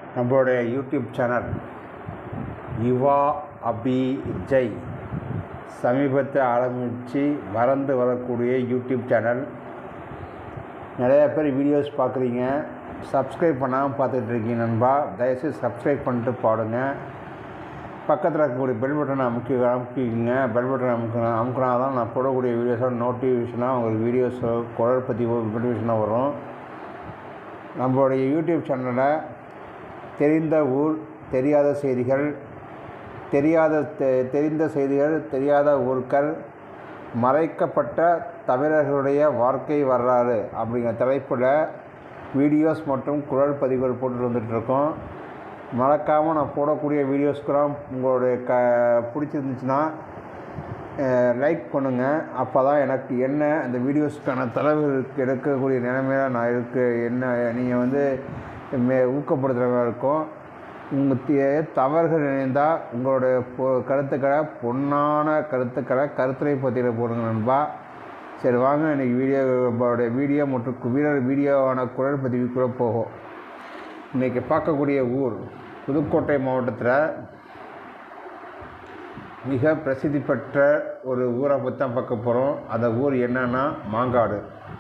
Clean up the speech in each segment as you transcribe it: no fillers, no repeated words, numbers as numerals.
நம்மளுடைய YouTube channel யுவா அபிஜய் சமீபத்தில் ஆரம்பித்து வளர்ந்து வரக்கூடிய யூடியூப் சேனல். நிறையா பேர் வீடியோஸ் பார்க்குறீங்க, சப்ஸ்கிரைப் பண்ணாமல் பார்த்துட்ருக்கீங்க நண்பா. தயவுசெய்து சப்ஸ்கிரைப் பண்ணிட்டு பாடுங்க. பக்கத்தில் இருக்கக்கூடிய பெல் பட்டனை அமுக்கிங்க. பெல் பட்டனை அமுக்கினா தான் நான் போடக்கூடிய வீடியோஸோட நோட்டிஃபிகேஷனாக உங்களுக்கு வீடியோஸோ குரல் பதிவோ நோட்டிஃபிகேஷனாக வரும். நம்மளுடைய யூடியூப் சேனலில் தெரிந்த ஊர் தெரியாத செய்திகள், தெரிந்த செய்திகள் தெரியாத ஊர்கள், மறைக்கப்பட்ட தமிழர்களுடைய வாழ்க்கை வரலாறு அப்படிங்கிற தலைப்பில் வீடியோஸ் மற்றும் குரல் பதிவுகள் போட்டு வந்துட்டுருக்கோம். மறக்காமல் நான் போடக்கூடிய வீடியோஸ்க்கெல்லாம் உங்களுடைய பிடிச்சிருந்துச்சுன்னா லைக் பண்ணுங்கள். அப்போ தான் எனக்கு என்ன இந்த வீடியோஸ்க்கான தலைவர்களுக்கு எடுக்கக்கூடிய நிலைமையில் நான் என்ன நீங்கள் ஊக்கப்படுத்துகிறவங்க இருக்கும். உங்கள் தவறுகள் நினைந்தால் உங்களுடைய கருத்துக்களை பொன்னான கருத்துரை பற்றியில் போடுங்க நண்பா. சரி வாங்க, இன்றைக்கி வீடியோ மற்றும் வீடியோவான குரல் பதிவுக்குள்ளே போகும். இன்றைக்கி பார்க்கக்கூடிய ஊர் புதுக்கோட்டை மாவட்டத்தில் மிக பிரசித்தி பெற்ற ஒரு ஊரை பற்றி தான் பார்க்க போகிறோம். அந்த ஊர் என்னன்னா மாங்காடு.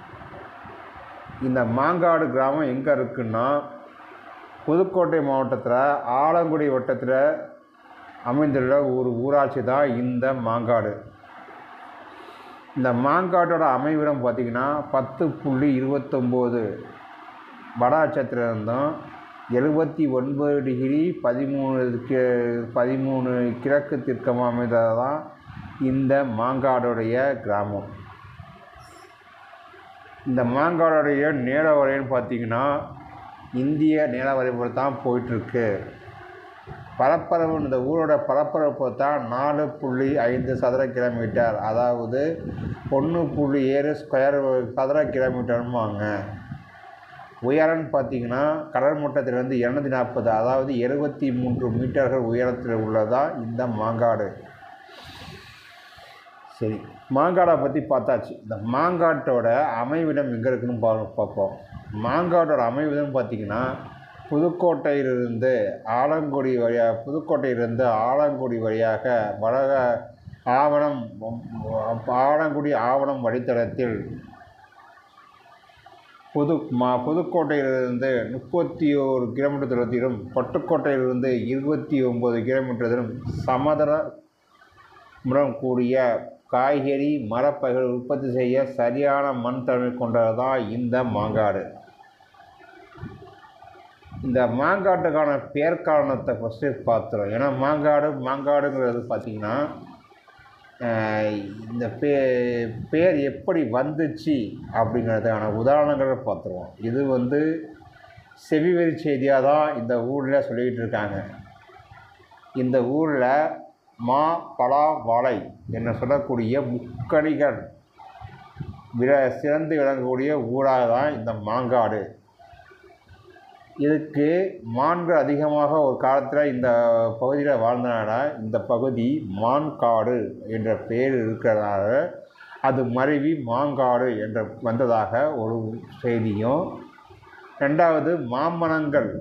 இந்த மாங்காடு கிராமம் எங்கே இருக்குன்னா புதுக்கோட்டை மாவட்டத்தில் ஆலங்குடி வட்டத்தில் அமைந்துள்ள ஒரு ஊராட்சி தான் இந்த மாங்காடு. இந்த மாங்காட்டோட அமைவிடம் பார்த்திங்கன்னா 10.29 வட அச்சத்திலிருந்தும் 79 டிகிரி 13 கிழக்கு தீர்க்கமாக அமைந்தது தான் இந்த மாங்காடுடைய கிராமம். இந்த மாங்காடுடைய நேர வரைன்னு பார்த்திங்கன்னா இந்திய நில வரைபடம் தான் போயிட்டுருக்கு. பரப்பளவு இந்த ஊரோட பரப்பளவு தான் 4.5 சதுர கிலோமீட்டர், அதாவது 1.7 சதுர கிலோமீட்டர்னுவாங்க. உயரம்னு பார்த்திங்கன்னா கடல் மட்டத்திலிருந்து 240, அதாவது 73 மீட்டர்கள் உயரத்தில் உள்ளதாக இந்த மாங்காடு. சரி, மாங்காடை பற்றி பார்த்தாச்சு. இந்த மாங்காட்டோட அமைவிடம் எங்கே இருக்குன்னு பார்ப்போம். மாங்காட்டோட அமைவிடம் பார்த்திங்கன்னா புதுக்கோட்டையிலிருந்து ஆலங்குடி வழியாக ஆலங்குடி ஆவணம் வழித்தடத்தில் புதுக்கோட்டையிலிருந்து 31 கிலோமீட்டர் தூரத்திலும் பட்டுக்கோட்டையிலிருந்து 29 கிலோமீட்டர் தூரம் சமதளமுடன் கூடிய காய்கறி மரப்பயிர்கள் உற்பத்தி செய்ய சரியான மண் தன்மை கொண்டது தான் இந்த மாங்காடு. இந்த மாங்காட்டுக்கான பேர் காரணத்தை ஃபஸ்ட்டு பார்த்துறோம். ஏன்னா மாங்காடுங்கிறது பார்த்திங்கன்னா இந்த பேர் எப்படி வந்துச்சு அப்படிங்கிறதுக்கான உதாரணங்களை பார்த்துருவோம். இது செவிவெளி செய்தியாக தான் இந்த ஊரில் சொல்லிக்கிட்டு இருக்காங்க. இந்த ஊரில் மா, பலா, வாழை என்று சொல்லக்கூடிய முக்கணிகள் சிறந்து விளங்கக்கூடிய ஊராக தான் இந்த மாங்காடு. இதுக்கு மான்கள் அதிகமாக ஒரு காலத்தில் இந்த பகுதியில் வாழ்ந்தனால இந்த பகுதி மான்காடு என்ற பெயர் இருக்கிறதால அது மருவி மாங்காடு என்ற வந்ததாக ஒரு செய்தியும், ரெண்டாவது மாமரங்கள்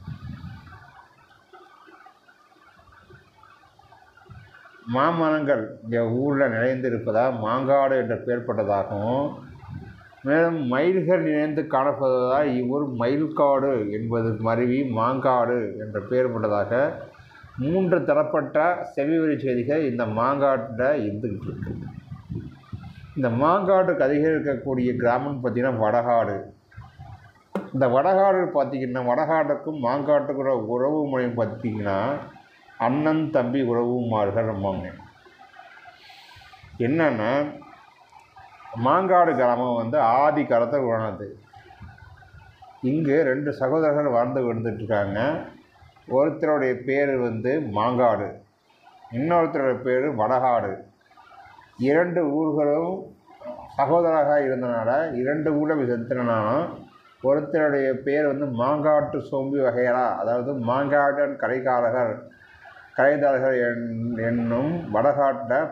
இந்த ஊரில் நிறைந்திருப்பதாக மாங்காடு என்ற பெயர் பட்டதாகவும், மேலும் மயில்கள் நிறைந்து காணப்படுவதால் இவ்வூர் மயில்காடு என்பது மருவி மாங்காடு என்ற பெயர் பட்டதாக 3 தரப்பட்ட செவிவெளி செய்திகள் இந்த மாங்காட்டில் இருந்துக்கிட்டு இருக்கு. இந்த மாங்காட்டுக்கு அருகில் இருக்கக்கூடிய கிராமம்னு பார்த்திங்கன்னா வடகாடு. இந்த வடகாடு பார்த்திங்கன்னா வடகாட்டுக்கும் மாங்காட்டுக்குள்ள உறவு முறை பார்த்திங்கன்னா அண்ணன் தம்பி உறவுமார்கள் நம்மாங்க. என்னென்னா மாங்காடு கிராமம் ஆதி காலத்தில் உணர்ந்தது. இங்கு 2 சகோதரர்கள் வாழ்ந்து வந்துட்டுருக்காங்க. ஒருத்தருடைய பேர் மாங்காடு, இன்னொருத்தருடைய பேர் வடகாடு. 2 ஊர்களும் சகோதரராக இருந்தனால 2 ஊரில் செலுத்தினாலும் ஒருத்தருடைய பேர் மாங்காட்டு சோம்பி வகையரா, அதாவது மாங்காட்டன் கடைக்காரர்கள் என்னும் வடகாட்டில்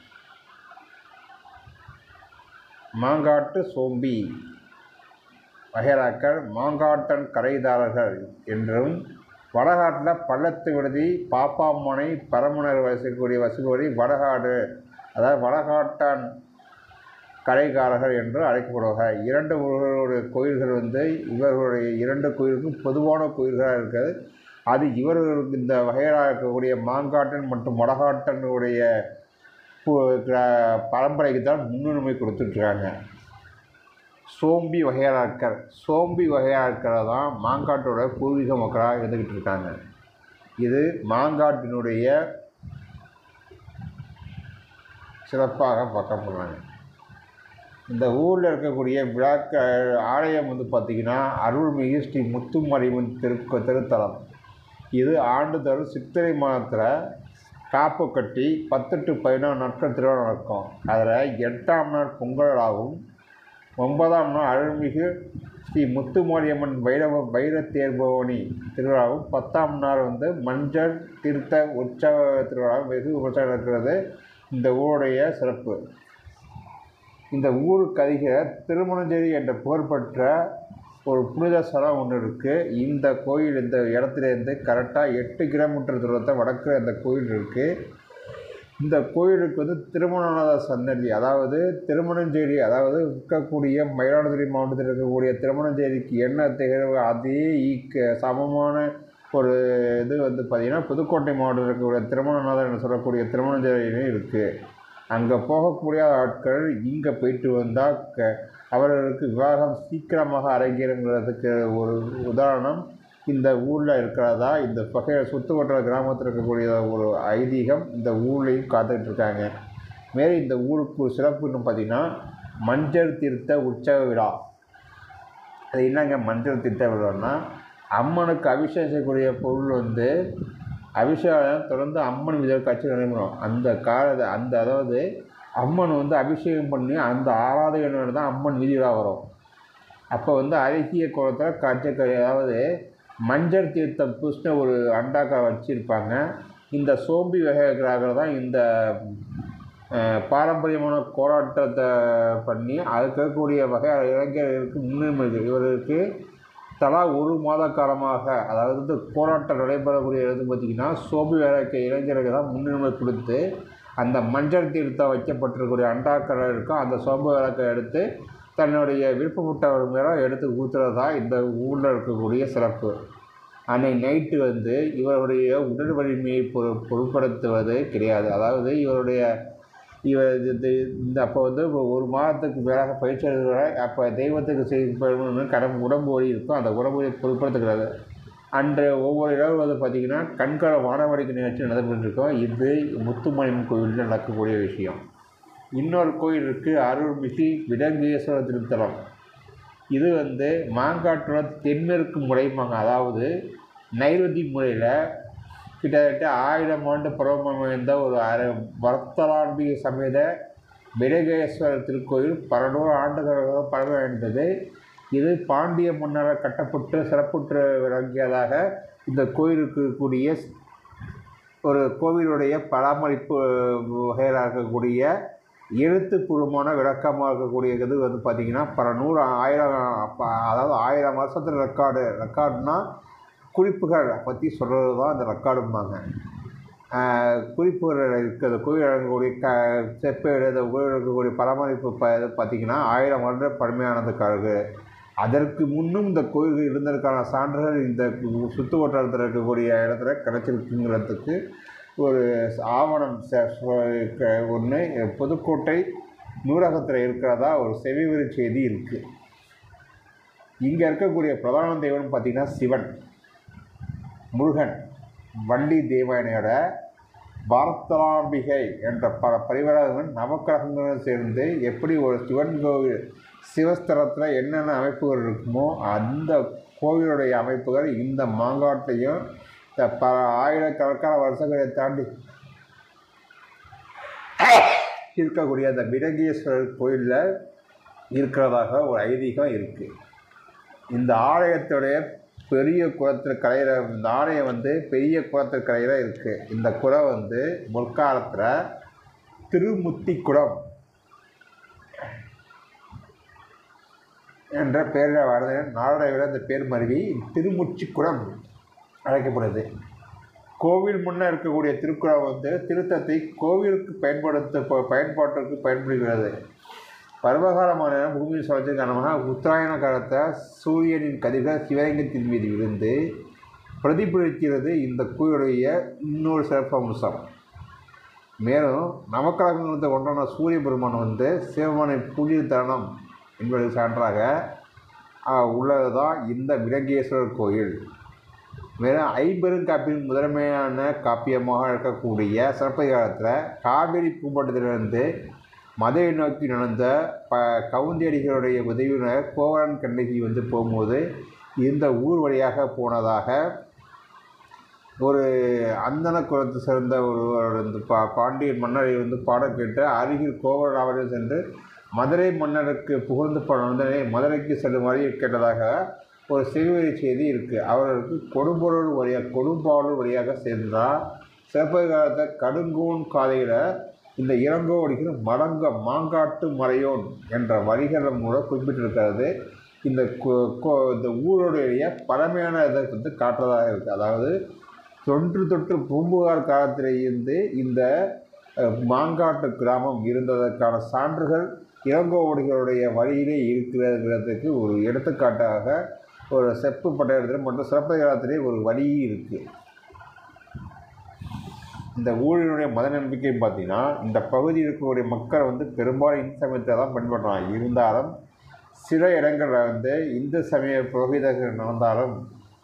மாங்காட்டு சோம்பி வகைராக்கள் மாங்காட்டன் கரைதாரர்கள் என்றும், வடகாட்டில் பள்ளத்து விடுதி, பாப்பாமனை, பரமனர் வசிக்கக்கூடிய வடகாடு, அதாவது வடகாட்டான் கரைக்காரர்கள் என்று அழைக்கப்படுவார்கள். இரண்டு ஊர்களுடைய கோயில்கள் இவர்களுடைய இரண்டு கோயிலுக்கும் பொதுவான கோயில்களாக இருக்கிறது. அது இவர்களுக்கு இந்த வகையாக இருக்கக்கூடிய மாங்காட்டன் மற்றும் வடகாட்டனுடைய பரம்பரைக்கு தான் முன்னுரிமை கொடுத்துட்ருக்காங்க. சோம்பி வகையாட்கள் தான் மாங்காட்டோட பூர்வீக மக்களாக இருந்துக்கிட்டு இருக்காங்க. இது மாங்காட்டினுடைய சிறப்பாக பார்க்கப்படுறாங்க. இந்த ஊரில் இருக்கக்கூடிய ஆலயம் பார்த்திங்கன்னா அருள்மிகு ஸ்ரீ முத்துமாரியம்மன் திருத்தலம். இது ஆண்டுதோறும் சித்திரை மாதத்தில் காப்பு கட்டி 10 to 14 நாட்கள் திருவிழா நடக்கும். அதில் 8ஆம் நாள் பொங்கலாகவும், 9ஆம் நாள் அருள்மிகு ஸ்ரீ முத்துமாரியம்மன் வைர தேர்பவனி திருவிழாவும், 10ஆம் நாள் மஞ்சள் தீர்த்த உற்சவ திருவிழாவும் வெகு விமர்சனம் இருக்கிறது. இந்த ஊருடைய சிறப்பு. இந்த ஊருக்கு அருகே திருமணஞ்சேரி என்ற புகழ்பெற்ற ஒரு புனித ஸ்தலம் ஒன்று இருக்குது. இந்த கோயில் இந்த இடத்துலேருந்து கரெக்டாக 8 கிலோமீட்டர் தூரத்தை வடக்கு அந்த கோயில் இருக்குது. இந்த கோயிலுக்கு திருமணநாதர் சன்னதி, அதாவது திருமணஞ்சேரி, அதாவது இருக்கக்கூடிய மயிலாடுதுறை மாவட்டத்தில் இருக்கக்கூடிய திருமணஞ்சேரிக்கு என்ன திகழ்வு அதே சமமான ஒரு இது பார்த்திங்கன்னா புதுக்கோட்டை மாவட்டத்தில் இருக்கக்கூடிய திருமணநாதர் என்று சொல்லக்கூடிய திருமணஞ்சேரியிலும் இருக்குது. அங்கே போகக்கூடிய ஆட்கள் இங்கே போயிட்டு வந்தால் அவர்களுக்கு விவாகம் சீக்கிரமாக அரங்கேறுங்கிறதுக்கு ஒரு உதாரணம் இந்த ஊரில் இருக்கிறதா இந்த சுற்றுவட்டார கிராமத்தில் இருக்கக்கூடிய ஒரு ஐதீகம் இந்த ஊர்லேயும் காத்துட்ருக்காங்க. மேலும் இந்த ஊருக்கு சிறப்புன்னு பார்த்திங்கன்னா மஞ்சள் தீர்த்த உற்சவ விழா. அது என்னங்க மஞ்சள் தீர்த்த விழான்னா, அம்மனுக்கு அபிஷேகம் செய்யக்கூடிய பொருள் அபிஷேகம் தொடர்ந்து அம்மன் விஜய காட்சி நடைபெறும். அதாவது அம்மன் அபிஷேகம் பண்ணி அந்த ஆராதனை தான் அம்மன் வீதியிலா வரும். அப்போ அழகிய கோலத்தில் காட்சி, அதாவது மஞ்சள் தீர்த்தம் பூசின ஒரு அண்டாக்கா வச்சுருப்பாங்க. இந்த சோம்பி வகைகள் தான் இந்த பாரம்பரியமான போராட்டத்தை பண்ணி அதுக்கு இருக்கக்கூடிய வகை இளைஞர்களுக்கு முன்னுரிமை. இவருக்கு தலா 1 மாத காலமாக, அதாவது போராட்டம் நடைபெறக்கூடிய பார்த்திங்கன்னா சோம்பி வேலைக்கு இளைஞர்களுக்கு தான் முன்னுரிமை கொடுத்து அந்த மஞ்சள் தீர்த்தம் வைக்கப்பட்டிருக்கக்கூடிய அண்டாக்கள் இருக்கும். அந்த சோம்பு விளக்கை எடுத்து தன்னுடைய விருப்பப்பட்டவர் மேலே எடுத்து ஊற்றுறது தான் இந்த ஊரில் இருக்கக்கூடிய சிறப்பு. அன்னைக்கு நைட்டு இவருடைய உடல் வலிமையை பொருட்படுத்துவது கிடையாது. அதாவது இந்த அப்போ 1 மாதத்துக்கு மேலாக பயிற்சி எடுக்கிறார். அப்போ தெய்வத்துக்கு செய்யணும் உடம்பு இருக்கும். அந்த உடம்பு பொருட்படுத்துகிறது. அன்று ஒவ்வொரு இரவு பார்த்திங்கன்னா கண்கால வானவடிக்கை நிகழ்ச்சி நடைபெற்றிருக்கோம். இது முத்துமாரியம்மன் கோயிலில் நடக்கக்கூடிய விஷயம். இன்னொரு கோயில் இருக்குது, அருள்மிகு விடங்கேஸ்வரர் திருத்தலம். இது மாங்காட்டோட தென்மேற்கு முறைப்பாங்க. அதாவது நைருதி முறையில் கிட்டத்தட்ட 1000 ஆண்டு பருவம் வாய்ந்த ஒரு வர்த்தலாம்பிகை சமேத விடங்கேஸ்வரர் திருக்கோயில் 100 ஆண்டுகளாக பழமை வாய்ந்தது. இது பாண்டிய மன்னரால் கட்டப்பட்டு சிறப்புற்று விளங்கியதாக இந்த கோயிலுக்கு கூடிய ஒரு கோவிலுடைய பராமரிப்பு வகையில் இருக்கக்கூடிய எழுத்துப்பூர்வமான விளக்கமாக இருக்கக்கூடிய இது பார்த்திங்கன்னா பல 1000 அதாவது 1000 வருஷத்தில் ரெக்கார்டுனா குறிப்புகள் பற்றி சொல்கிறது தான் இந்த ரெக்கார்டும்பாங்க. குறிப்புகள் இருக்கிறது கோயில் இருக்கக்கூடிய செப்பேடு இந்த கோயில் இருக்கக்கூடிய பராமரிப்பு பார்த்திங்கன்னா 1000 வருட பழமையானதுக்காக. அதற்கு முன்னும் இந்த கோயில்கள் இருந்ததற்கான சான்றுகள் இந்த சுற்று வட்டாரத்தில் இருக்கக்கூடிய இடத்துல கிடச்சிருக்குங்கிறதுக்கு ஒரு ஆவணம் ஒன்று புதுக்கோட்டை நூலகத்தில் இருக்கிறதா ஒரு செவிவெளி செய்தி இருக்குது. இங்கே இருக்கக்கூடிய பிரதான தெய்வம் பார்த்திங்கன்னா சிவன், முருகன், வள்ளி தேவனையோட பார்த்தலாம்பிகை என்ற பரிவாரங்கள் நவக்கிரகங்களும் சேர்ந்து எப்படி ஒரு சிவன் கோவில் சிவஸ்தலத்தில் என்னென்ன அமைப்புகள் இருக்குமோ அந்த கோவிலுடைய அமைப்புகள் இந்த மாங்காட்டையும் ஆயிரக்கணக்கான வருஷங்களை தாண்டி இருக்கக்கூடிய அந்த விடங்கேஸ்வரர் கோயிலில் இருக்கிறதாக ஒரு ஐதீகம் இருக்குது. இந்த ஆலயத்துடைய பெரிய குளத்தில் கரையில் இந்த ஆலயம் பெரிய குளத்தில் கரையில் இருக்குது. இந்த குளம் முற்காலத்தில் திருமுத்தி குளம் என்ற பெயரில் வாழ்ந்த நாளடைவில் அந்த பேர் மருவி திருமுச்சிக்குளம் அழைக்கப்படுது. கோவில் முன்னே இருக்கக்கூடிய திருக்குளம் வந்து திருத்தத்தை கோவிலுக்கு பயன்பாட்டிற்கு பயன்படுகிறது. பருவகாலமான பூமியின் சுழற்சிக்கு காரணமாக உத்தராயண காலத்தை சூரியனின் கதிர்கள் சிவலிங்கத்தின் மீது விழுந்து பிரதிபலிக்கிறது இந்த கோயிலுடைய இன்னொரு சிறப்பு அம்சம். மேலும் நவக்கிரகங்களுக்கு ஒன்றான சூரிய பெருமான் வந்து சிவபெருமானை பூஜை தருணம் என்பதற்கு சான்றாக உள்ளது தான் இந்த விலங்கேஸ்வரர் கோயில். மேலும் ஐம்பெருங்காப்பின் முதன்மையான காப்பியமாக இருக்கக்கூடிய சிறப்பதிகாரத்தில் காவிரி பூம்பட்டத்திலிருந்து மதுரை நோக்கி நடந்த கவுந்தியடிகளுடைய உதவியுடன் கோவலன் கண்ணகி வந்து போகும்போது இந்த ஊர் வழியாக போனதாக ஒரு அந்தன குலத்தை சேர்ந்த ஒருவர் வந்து பாண்டியன் மன்னரை வந்து பாடம் கேட்டு அருகில் கோவலன் அவர்கள் சென்று மதுரை மன்னருக்கு புகழ்ந்து உடனே மதுரைக்கு செல்லுமாறு கேட்டதாக ஒரு சிறுவரி செய்தி இருக்குது. அவர்களுக்கு கொடும்பாளூர் வழியாக சேர்ந்தால் சிறப்பதிகாரத்தை கடுங்கோன் காதையில் இந்த இளங்கோவடிகள் மாங்காட்டு மறையோன் என்ற வரிகள் மூலம் குறிப்பிட்டிருக்கிறது. இந்த ஊருடைய பழமையான இதை வந்து காட்டுறதாக இருக்குது. அதாவது தொற்று பூம்புகார் காலத்திலிருந்து இந்த மாங்காட்டு கிராமம் இருந்ததற்கான சான்றுகள் இளங்கோவடிகளுடைய வழியிலே இருக்கிறதுங்கிறதுக்கு ஒரு எடுத்துக்காட்டாக ஒரு செப்பு பட்டயத்தில் மற்றும் சிறப்பதிகாரத்திலே ஒரு வழி இருக்குது. இந்த ஊரினுடைய மத நம்பிக்கைன்னு பார்த்தீங்கன்னா இந்த பகுதியில் இருக்கக்கூடிய மக்கள் வந்து பெரும்பாலும் இந்து சமயத்தை தான் பின்பற்றுறாங்க. இருந்தாலும் சில இடங்களில் வந்து இந்து சமய புரோகிதர்கள் நடந்தாலும்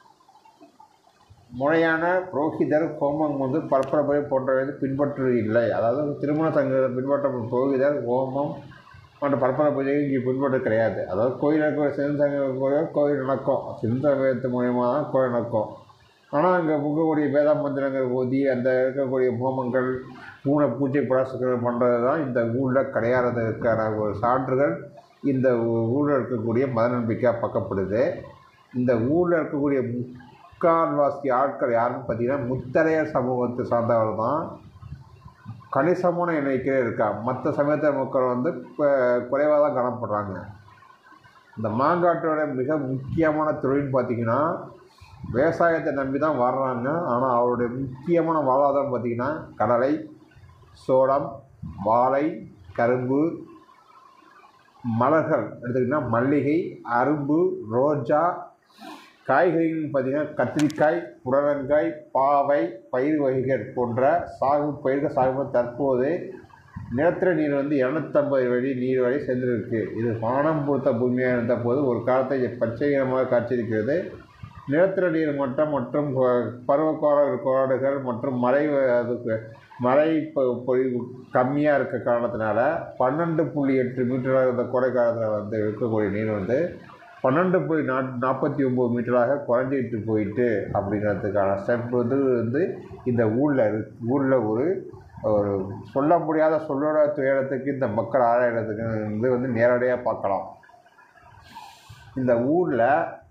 முறையான புரோகிதர் ஹோமம் வந்து பரப்புரை போன்றவை பின்பற்றுவது இல்லை. அதாவது திருமண சங்கத்தை பின்பற்ற புரோகிதர் ஹோமம் மற்றும் பரப்புரை பூஜைகள் இங்கே பின்பற்ற கிடையாது. அதாவது கோயில் சிந்து சங்க கோயில் நடக்கும், சிந்து சமயத்து மூலியமாக தான் கோயில் நடக்கும். ஆனால் அங்கே இருக்கக்கூடிய வேதா மந்திரங்கள் ஓதி அந்த இருக்கக்கூடிய ஹோமங்கள் பூஜை புராசங்கள் பண்ணுறது தான் இந்த ஊரில் கிடையாததுக்கான ஒரு சான்றுகள் இந்த ஊரில் இருக்கக்கூடிய மத நம்பிக்கையாக பார்க்கப்படுது. இந்த ஊரில் இருக்கக்கூடிய முக்கால்வாசி ஆட்கள் யாருன்னு பார்த்தீங்கன்னா முத்தரையர் சமூகத்தை சார்ந்தவர் தான் கணிசமான எண்ணிக்கையே இருக்கா. மற்ற சமயத்த மக்கள் வந்து குறைவாக தான் காணப்படுறாங்க. இந்த மாங்காட்டோட மிக முக்கியமான தொழில்னு பார்த்திங்கன்னா விவசாயத்தை நம்பி தான் வர்றாங்க. ஆனால் அவருடைய முக்கியமான வாழ்வாதாரம் பார்த்திங்கன்னா கடலை, சோளம், வாழை, கரும்பு, மலர்கள் எடுத்துக்கிட்டிங்கன்னா மல்லிகை, அரும்பு, ரோஜா, காய்கறிகள்னு பார்த்திங்கன்னா கத்திரிக்காய், புடலங்காய், பாவை, பயிர் வகைகள் போன்ற பயிர்கள் சாகுபடி தற்போது நிலத்தடி நீர் வந்து 250 அடி நீர் வரை சேர்ந்துருக்கு. இது வானம் பூத்த பூமியாக இருந்த போது ஒரு காலத்தை பச்சையமாக காட்சியிருக்கிறது. நிலத்தடி நீர் மட்டம் மற்றும் பருவக்காடுகள் மற்றும் மழை பொழிவு கம்மியாக இருக்க காரணத்தினால 12.8 மீட்டராக இந்த கோடை காலத்தில் வந்து இருக்கக்கூடிய நீர் வந்து 12.49 மீட்டராக குறைஞ்சிட்டு போயிட்டு அப்படிங்கிறதுக்கான ஸ்டெப் வந்து இந்த ஊரில் ஒரு சொல்ல முடியாத சொல்லோட துயரத்துக்கு இந்த மக்கள் ஆராயறதுக்கு வந்து நேரடியாக பார்க்கலாம். இந்த ஊரில்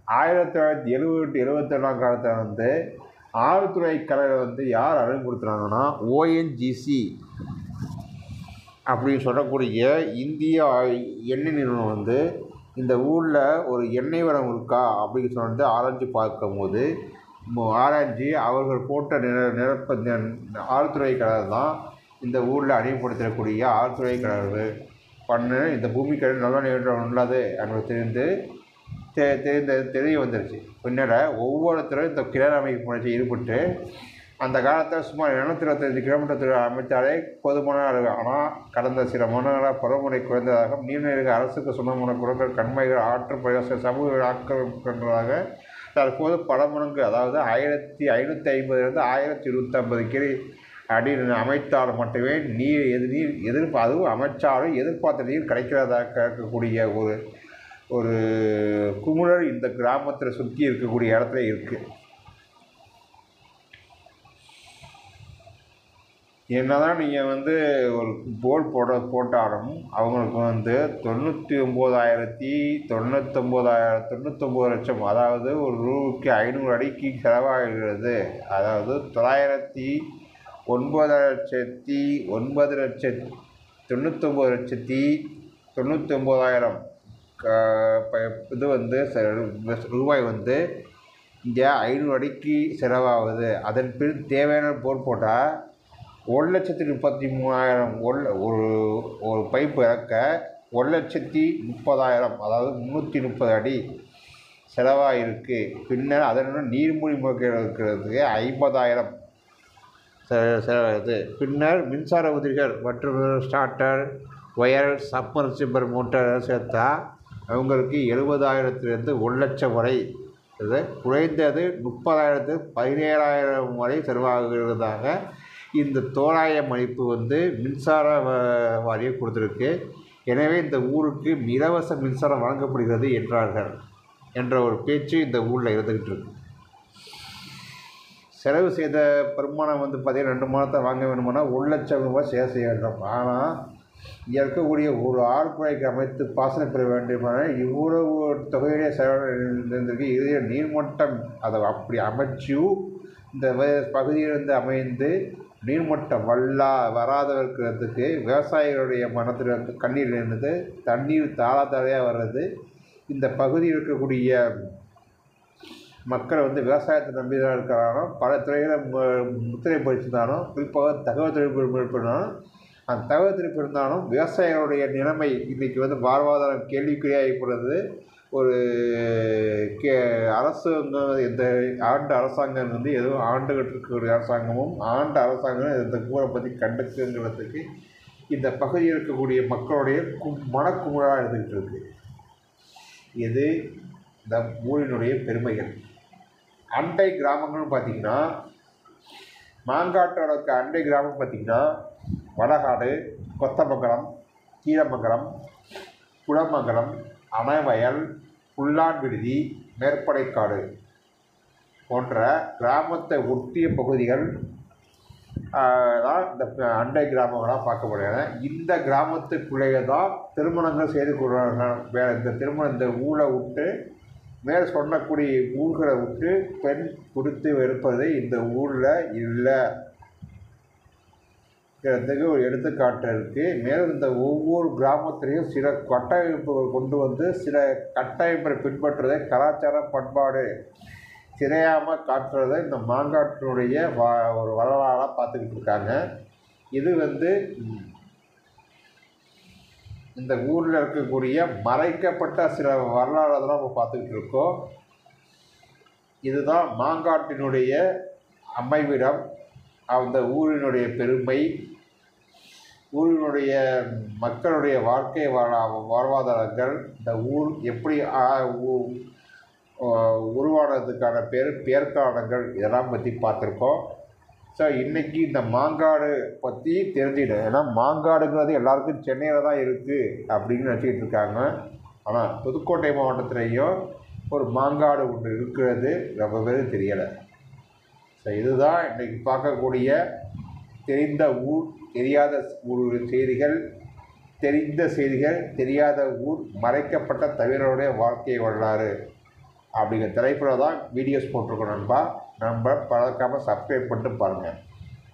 1978 காலத்தில் வந்து ஆழ்துறை கலையை வந்து யார் அறிமுகப்படுத்துனாங்கன்னா ONGC அப்படின்னு சொல்லக்கூடிய இந்திய எண்ணெய் நிறுவனம் வந்து இந்த ஊரில் ஒரு எண்ணெய் வளம் இருக்கா அப்படின்னு சொல்லிட்டு ஆராய்ச்சி பார்க்கும்போது அவர்கள் போட்ட ஆழ்துறை கலர் தான் இந்த ஊரில் அறிமுகப்படுத்தக்கூடிய ஆழ்துறை கலர் பண்ணு இந்த பூமிக்கடல் நல்ல நிறுவனம் உள்ளது என்று தெரிய வந்துருச்சு. பின்னர் ஒவ்வொருத்தரும் இந்த கிணறு அமைப்பு முயற்சி ஈடுபட்டு அந்த காலத்தில் சுமார் 225 கிலோமீட்டர் அமைத்தாலே போதுமான இருக்கும். ஆனால் கடந்த சில மன்னர்களாக பருவமழை குறைந்ததாகவும் நீர்நிலைகள் அரசுக்கு சொந்தமான குளங்கள் கண்மைகள் ஆற்று பிரயோசன சமூக ஆக்கிரமிக்கின்றதாக தற்போது பல மடங்கு அதாவது 1550 1150 அடி அமைத்தால் மட்டுமே அதுவும் அமைச்சாலும் எதிர்பார்த்த நீர் கிடைக்கிறதாக இருக்கக்கூடிய ஒரு குமுறல் இந்த கிராமத்தில் சுற்றி இருக்கக்கூடிய இடத்துல இருக்குது. என்னதான் நீங்கள் வந்து ஒரு போர் போட்டாலும் அவங்களுக்கு வந்து 99 லட்சம் அதாவது ஒரு ரூபாய்க்கு 500 அடிக்கு செலவாகிறது. அதாவது 9,99,99,000 இது வந்து ரூபாய் வந்து இங்கே 500 அடிக்கு செலவாகுது. அதன் பின் தேவையான போர் போட்டால் 1,33,000 ஒரு பைப்பு இறக்க 1,30,000 அதாவது 330 அடி செலவாகிருக்கு. பின்னர் அதனுடன் நீர்மூழ்கி முறைக்கு இருக்கிறதுக்கு 50,000 செலவாகுது. பின்னர் மின்சார உதிரிகள் மற்றும் ஸ்டார்டர், ஒயர், சப்மர்சிபிள் மோட்டார் சேர்த்தா அவங்களுக்கு 70,000 1 லட்சம் வரை, குறைந்தது 30,000 17,000 வரை செலவாகிறதாக இந்த தோராய மதிப்பு வந்து மின்சார வாரியம் கொடுத்துருக்கு. எனவே இந்த ஊருக்கு இலவச மின்சாரம் வழங்கப்படுகிறது என்றார்கள் என்ற ஒரு பேச்சு இந்த ஊரில் இருந்துக்கிட்டு இருக்கு. செலவு செய்த பெருமானம் வந்து பார்த்திங்கன்னா 2 மாதத்தை வாங்க வேணுமானா 1 லட்சம் ரூபாய் சேவை செய்ய வேண்டும். ஆனால் இங்கே இருக்கக்கூடிய ஒரு ஆழ்குழாய்க்கு அமைத்து பாசனம் பெற வேண்டுமான இவ்வளவு தொகையுடைய செலவு இதே நீர்மட்டம் அதை அப்படி அமைச்சு இந்த பகுதியிலிருந்து அமைந்து நீர்மட்டம் வராத இருக்கிறதுக்கு விவசாயிகளுடைய மனத்திலிருந்து கண்ணீரிலிருந்து தண்ணீர் தாளாயாக வர்றது. இந்த பகுதியில் இருக்கக்கூடிய மக்கள் வந்து விவசாயத்தை நம்பி தான் இருக்கிறாலும் பல துறையில் முத்திரை பதிச்சிருந்தாலும் குறிப்பாக தகவல் தொழில்நுட்பம் இருந்தாலும் அந்த தகவல் தொழில்நுட்பம் இருந்தாலும் விவசாயிகளுடைய நிலைமை இன்றைக்கி வந்து வாழ்வாதாரம் கேள்விக்குறியாகப்படுறது. ஒரு அரசாங்கம் இந்த ஆண்டு அரசாங்கம் வந்து எதுவும் ஆண்டுகிட்டு இருக்கக்கூடிய அரசாங்கமும் அரசாங்கமும் இந்த ஊரை பற்றி கண்டுக்குங்கிறதுக்கு இந்த பகுதியில் இருக்கக்கூடிய மக்களுடைய மனக்குமுறாக இருந்துக்கிட்டு இருக்குது. இது இந்த ஊரினுடைய பெருமைகள். அண்டை கிராமங்கள்னு பார்த்திங்கன்னா மாங்காட்டோட அண்டை கிராமம் பார்த்திங்கன்னா வடகாடு, கொத்தமங்கலம், கீழமங்கலம், குளமங்கலம், அணைவயல், புல்லான் விடுதி, மேற்படைக்காடு போன்ற கிராமத்தை ஒட்டிய பகுதிகள் தான் இந்த அண்டை கிராமங்களாக பார்க்கப்படுகின்றன. இந்த கிராமத்துக்குள்ளேயே தான் திருமணங்கள் செய்து கொள்வாங்க. இந்த ஊரை விட்டு மேலே சொன்னக்கூடிய ஊர்களை விட்டு பெண் கொடுத்து எடுப்பது இந்த ஊரில் இல்லை இருக்கிறதுக்கு ஒரு எடுத்துக்காட்டு இருக்குது. மேலும் இந்த ஒவ்வொரு கிராமத்திலையும் சில கட்டமைப்புகள் கொண்டு வந்து சில கட்டமைப்பை பின்பற்றுவதை கலாச்சார பண்பாடு சிறையாமல் காட்டுறதை இந்த மாங்காட்டினுடைய ஒரு வரலாறாக பார்த்துக்கிட்டு இருக்காங்க. இது வந்து இந்த ஊரில் இருக்கக்கூடிய மறைக்கப்பட்ட சில வரலாறு தான் நம்ம பார்த்துக்கிட்டு இருக்கோம். இதுதான் மாங்காட்டினுடைய அமைவிடம், அந்த ஊரினுடைய பெருமை, ஊரினுடைய மக்களுடைய வாழ்க்கை வாழ்வாதாரங்கள், இந்த ஊர் எப்படி உருவானதுக்கான பேர்காரணங்கள் இதெல்லாம் பற்றி பார்த்துருக்கோம். ஸோ இன்றைக்கி இந்த மாங்காடு பற்றி தெரிஞ்சுக்கிட்டேன். ஏன்னா மாங்காடுங்கிறது எல்லாருக்கும் சென்னையில் தான் இருக்குது அப்படின்னு நினச்சிக்கிட்டு இருக்காங்க. ஆனால் புதுக்கோட்டை மாவட்டத்திலேயும் ஒரு மாங்காடு ஒன்று இருக்கிறது ரொம்ப பேருக்கு தெரியலை. ஸோ இதுதான் இன்றைக்கி பார்க்கக்கூடிய தெரிந்த ஊர் தெரியாத ஊர் செய்திகள், தெரிந்த செய்திகள் தெரியாத ஊர், மறைக்கப்பட்ட தவிரருடைய வாழ்க்கை வரலாறு அப்படிங்கிற தலைப்பில் தான் வீடியோஸ் போட்டிருக்கோம் நண்பா. நம்ம பழக்காமல் சப்ஸ்கிரைப் பண்ணிட்டு பாருங்கள்.